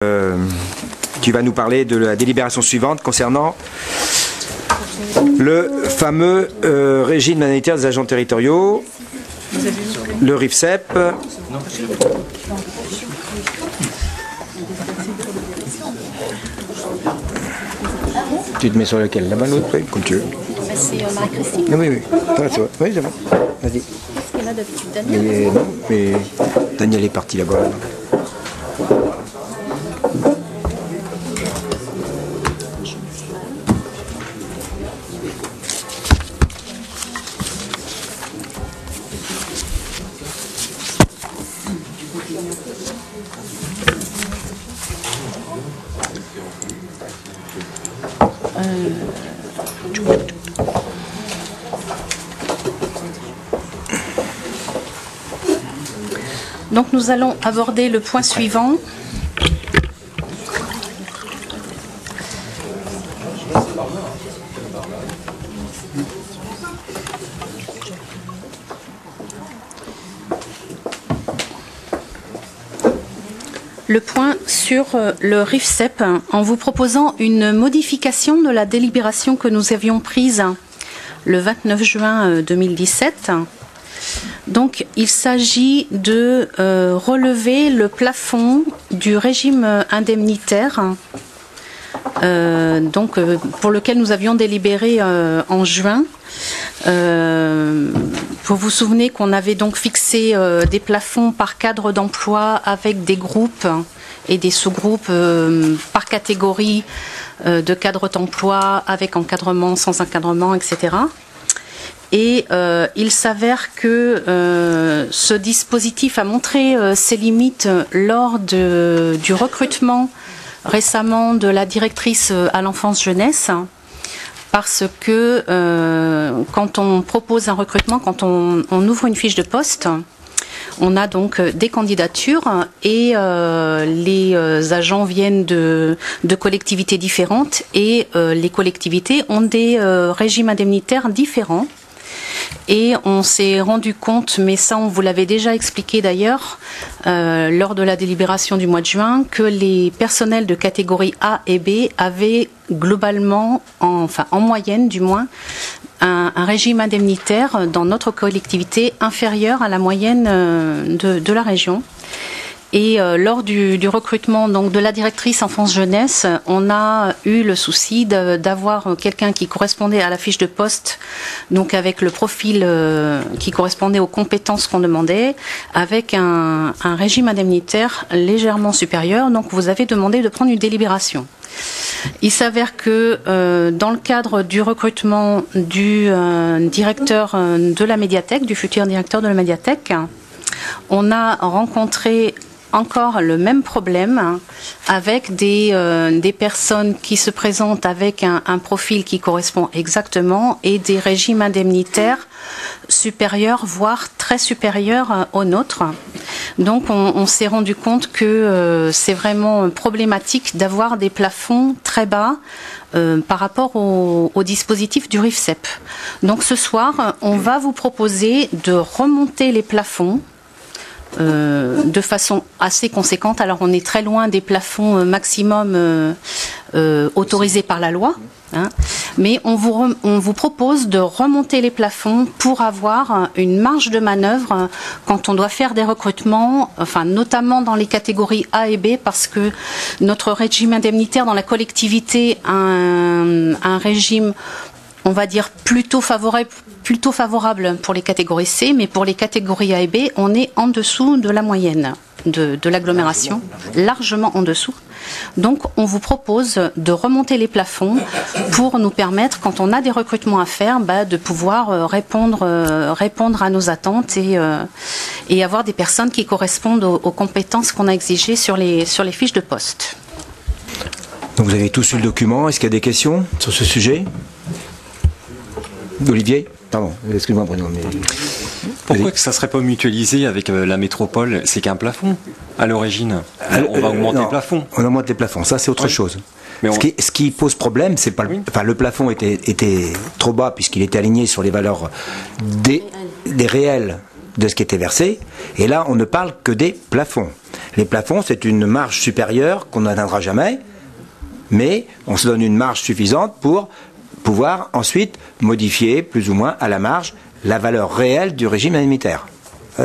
Tu vas nous parler de la délibération suivante concernant le fameux régime indemnitaire des agents territoriaux, le RIFSEP. Tu te mets sur lequel? Là-bas, l'autre, comme tu veux. C'est Marie-Christine. Oui, oui. Ah, c'est vrai. Oui, c'est bon. Vas-y. Est-ce qu'elle a d'habitude Daniel? Non, mais Daniel est parti là-bas. Donc nous allons aborder le point suivant. Le point sur le RIFSEP, en vous proposant une modification de la délibération que nous avions prise le 29 juin 2017. Donc, il s'agit de relever le plafond du régime indemnitaire, pour lequel nous avions délibéré en juin. Vous vous souvenez qu'on avait donc fixé des plafonds par cadre d'emploi avec des groupes et des sous-groupes par catégorie de cadre d'emploi, avec encadrement, sans encadrement, etc. Et il s'avère que ce dispositif a montré ses limites lors du recrutement récemment de la directrice à l'enfance-jeunesse, parce que quand on propose un recrutement, quand on ouvre une fiche de poste, on a donc des candidatures et les agents viennent de collectivités différentes et les collectivités ont des régimes indemnitaires différents. Et on s'est rendu compte, mais ça on vous l'avait déjà expliqué d'ailleurs, lors de la délibération du mois de juin, que les personnels de catégorie A et B avaient globalement, en moyenne du moins, un régime indemnitaire dans notre collectivité inférieur à la moyenne de la région. Et lors du recrutement donc de la directrice enfance-jeunesse, on a eu le souci d'avoir quelqu'un qui correspondait à la fiche de poste, donc avec le profil qui correspondait aux compétences qu'on demandait, avec un régime indemnitaire légèrement supérieur. Donc vous avez demandé de prendre une délibération. Il s'avère que dans le cadre du recrutement du directeur de la médiathèque, du futur directeur de la médiathèque, on a rencontré encore le même problème avec des personnes qui se présentent avec un profil qui correspond exactement et des régimes indemnitaires supérieurs, voire très supérieurs aux nôtres. Donc on s'est rendu compte que c'est vraiment problématique d'avoir des plafonds très bas par rapport au dispositif du RIFSEP. Donc ce soir, on va vous proposer de remonter les plafonds de façon assez conséquente. Alors on est très loin des plafonds maximum autorisés par la loi, hein, mais on vous propose de remonter les plafonds pour avoir une marge de manœuvre quand on doit faire des recrutements, enfin notamment dans les catégories A et B, parce que notre régime indemnitaire dans la collectivité a un régime, on va dire, plutôt favorable pour les catégories C, mais pour les catégories A et B, on est en dessous de la moyenne de l'agglomération, largement en dessous. Donc on vous propose de remonter les plafonds pour nous permettre, quand on a des recrutements à faire, de pouvoir répondre à nos attentes et avoir des personnes qui correspondent aux compétences qu'on a exigées sur les fiches de poste. Donc vous avez tous eu le document. Est-ce qu'il y a des questions sur ce sujet? Olivier? Pardon, excuse-moi Bruno. Mais... Pourquoi que ça ne serait pas mutualisé avec la métropole? C'est qu'un plafond à l'origine. On va augmenter le plafond. On augmente les plafonds, ça c'est autre chose. Mais ce qui pose problème, c'est pas le plafond était trop bas puisqu'il était aligné sur les valeurs des réels de ce qui était versé. Et là, on ne parle que des plafonds. Les plafonds, c'est une marge supérieure qu'on n'atteindra jamais, mais on se donne une marge suffisante pour pouvoir ensuite modifier plus ou moins à la marge la valeur réelle du régime indemnitaire. D'accord ?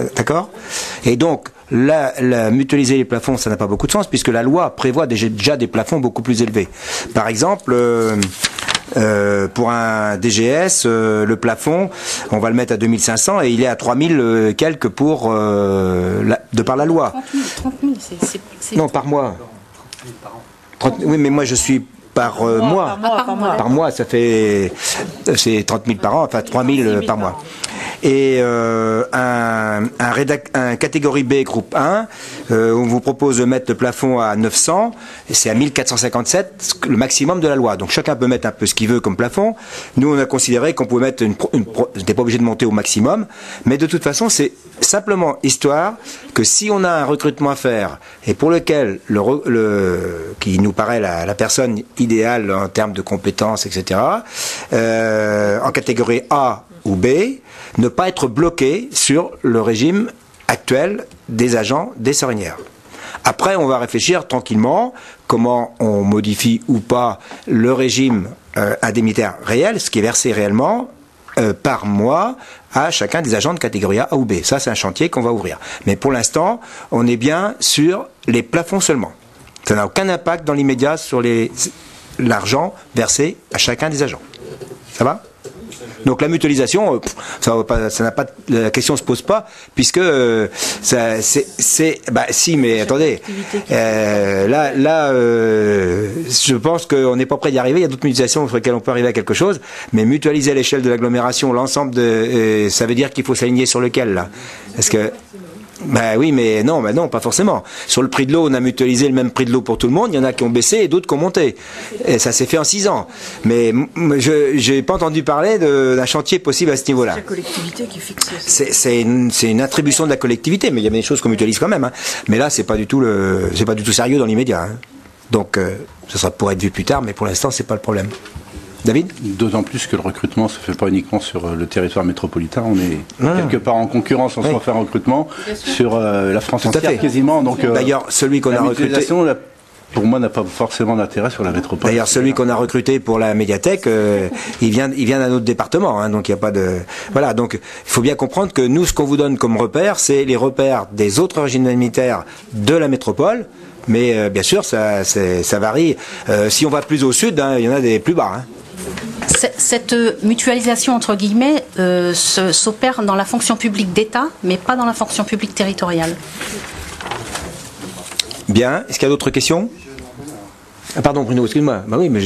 Et donc, mutualiser les plafonds, ça n'a pas beaucoup de sens, puisque la loi prévoit déjà des plafonds beaucoup plus élevés. Par exemple, pour un DGS, le plafond, on va le mettre à 2500 et il est à 3000 quelques de par la loi. 30 000, Non, par mois. 30 000 oui, mais moi je suis par mois. Par mois, ça fait c'est 30 000 par an, enfin 3 000 par mois. Et un catégorie B groupe 1, on vous propose de mettre le plafond à 900, et c'est à 1457 le maximum de la loi. Donc chacun peut mettre un peu ce qu'il veut comme plafond. Nous, on a considéré qu'on pouvait mettre n'était pas obligé de monter au maximum, mais de toute façon, c'est simplement histoire que si on a un recrutement à faire et pour lequel qui nous paraît la personne idéale en termes de compétences, etc., en catégorie A ou B, ne pas être bloqué sur le régime actuel des agents des Sorinières. Après, on va réfléchir tranquillement comment on modifie ou pas le régime indemnitaire réel, ce qui est versé réellement par mois à chacun des agents de catégorie A ou B. Ça, c'est un chantier qu'on va ouvrir. Mais pour l'instant, on est bien sur les plafonds seulement. Ça n'a aucun impact dans l'immédiat sur l'argent versé à chacun des agents. Ça va ? Donc la mutualisation, la question ne se pose pas, puisque si, mais attendez, je pense qu'on n'est pas prêt d'y arriver. Il y a d'autres mutualisations sur lesquelles on peut arriver à quelque chose, mais mutualiser à l'échelle de l'agglomération l'ensemble ça veut dire qu'il faut s'aligner sur lequel là ? Est-ce que oui, mais non, pas forcément. Sur le prix de l'eau, on a mutualisé le même prix de l'eau pour tout le monde. Il y en a qui ont baissé et d'autres qui ont monté. Et ça s'est fait en 6 ans. Mais je n'ai pas entendu parler d'un chantier possible à ce niveau-là. C'est la collectivité qui fixe. C'est une attribution de la collectivité, mais il y a des choses qu'on mutualise quand même. Hein. Mais là, c'est pas du tout sérieux dans l'immédiat. Hein. Donc, ça sera pour être vu plus tard, mais pour l'instant, c'est pas le problème. David ? D'autant plus que le recrutement ne se fait pas uniquement sur le territoire métropolitain. On est quelque part en concurrence en ce moment faire un recrutement sur la France entière quasiment. Donc, d'ailleurs, celui qu'on a recruté, pour moi, n'a pas forcément d'intérêt sur la métropole. D'ailleurs, celui qu'on a recruté pour la médiathèque, il vient d'un autre département. Hein, donc il n'y a pas de voilà. Donc il faut bien comprendre que nous, ce qu'on vous donne comme repère, c'est les repères des autres régimes indemnitaires de la métropole. Mais bien sûr, ça varie. Si on va plus au sud, il y en a des plus bas. Hein. Cette mutualisation, entre guillemets, s'opère dans la fonction publique d'État, mais pas dans la fonction publique territoriale. Bien. Est-ce qu'il y a d'autres questions ? Ah, pardon, Bruno, excuse-moi. Bah oui, mais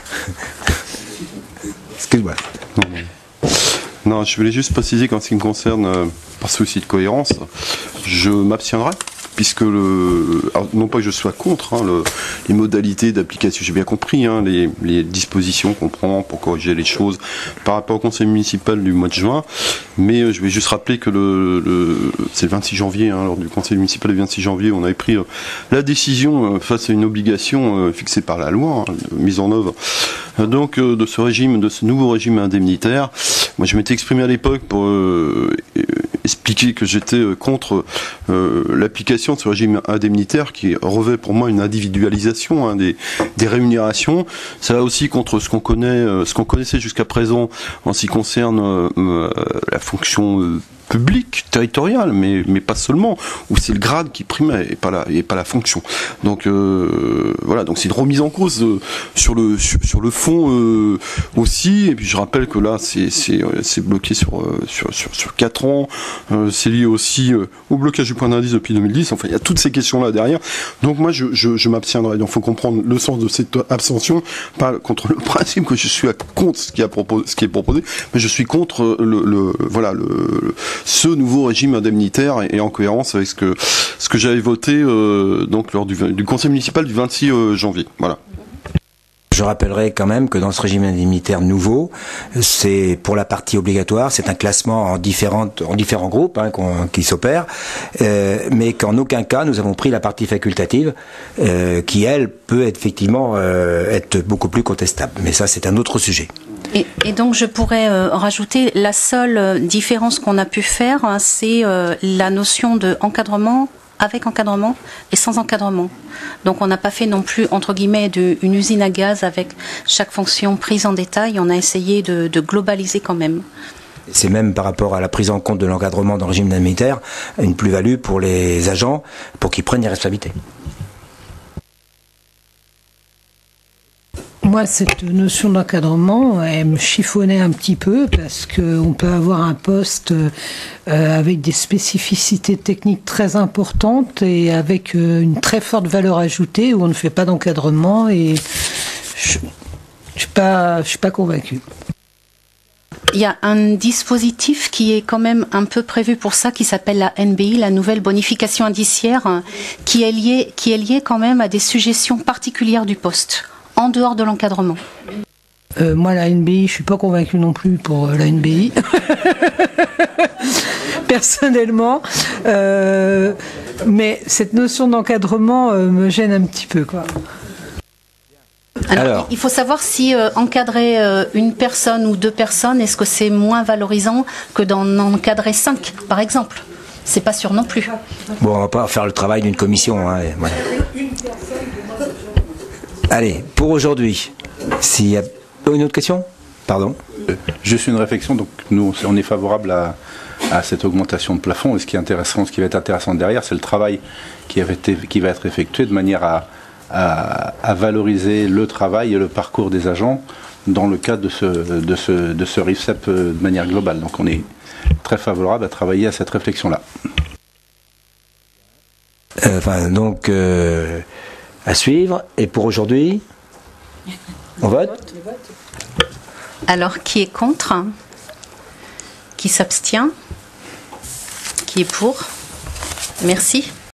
excuse-moi. Non, je voulais juste préciser qu'en ce qui me concerne, par souci de cohérence, je m'abstiendrai. Puisque non pas que je sois contre les modalités d'application, j'ai bien compris les dispositions qu'on prend pour corriger les choses par rapport au conseil municipal du mois de juin, mais je vais juste rappeler que c'est le 26 janvier, lors du conseil municipal du 26 janvier, on avait pris la décision face à une obligation fixée par la loi, mise en œuvre donc de ce nouveau régime indemnitaire. Moi je m'étais exprimé à l'époque pour expliquer que j'étais contre l'application de ce régime indemnitaire qui revêt pour moi une individualisation des rémunérations. Ça va aussi contre ce qu'on connaissait jusqu'à présent en ce qui concerne la fonction publique, territoriale, mais pas seulement, où c'est le grade qui primait et pas la fonction. Donc voilà, donc c'est une remise en cause sur le fond aussi. Et puis je rappelle que là c'est bloqué sur 4 ans. C'est lié aussi au blocage du point d'indice depuis 2010. Enfin, il y a toutes ces questions-là derrière. Donc moi je m'abstiendrai. Donc il faut comprendre le sens de cette abstention, pas contre le principe que je suis contre ce qui est proposé, mais je suis contre ce nouveau régime indemnitaire et en cohérence avec ce que j'avais voté donc lors du conseil municipal du 26 janvier. Voilà. Je rappellerai quand même que dans ce régime indemnitaire nouveau, c'est pour la partie obligatoire, c'est un classement en différents groupes qui s'opèrent, mais qu'en aucun cas nous avons pris la partie facultative, qui elle peut effectivement être beaucoup plus contestable. Mais ça c'est un autre sujet. Et donc je pourrais rajouter la seule différence qu'on a pu faire, c'est la notion de encadrement avec encadrement et sans encadrement. Donc on n'a pas fait non plus, entre guillemets, une usine à gaz avec chaque fonction prise en détail. On a essayé de globaliser quand même. C'est même par rapport à la prise en compte de l'encadrement dans le régime indemnitaire, une plus-value pour les agents, pour qu'ils prennent les responsabilités. Moi, cette notion d'encadrement, elle me chiffonnait un petit peu parce qu'on peut avoir un poste avec des spécificités techniques très importantes et avec une très forte valeur ajoutée où on ne fait pas d'encadrement et je suis pas convaincue. Il y a un dispositif qui est quand même un peu prévu pour ça, qui s'appelle la NBI, la nouvelle bonification indiciaire, qui est liée quand même à des suggestions particulières du poste, en dehors de l'encadrement. Moi, la NBI, je suis pas convaincue non plus pour la NBI. Personnellement. Mais cette notion d'encadrement me gêne un petit peu, quoi. Alors, il faut savoir si encadrer une personne ou 2 personnes, est-ce que c'est moins valorisant que d'en encadrer 5, par exemple? C'est pas sûr non plus. Bon, on va pas faire le travail d'une commission. Hein, voilà. Allez, pour aujourd'hui, s'il y a une autre question? Pardon. Juste une réflexion. Donc nous, on est favorable à cette augmentation de plafond. Et ce qui va être intéressant derrière, c'est le travail qui va être effectué de manière à valoriser le travail et le parcours des agents dans le cadre de ce RIFSEP de manière globale. Donc on est très favorable à travailler à cette réflexion-là. À suivre. Et pour aujourd'hui, on vote. Alors, qui est contre? Qui s'abstient? Qui est pour? Merci.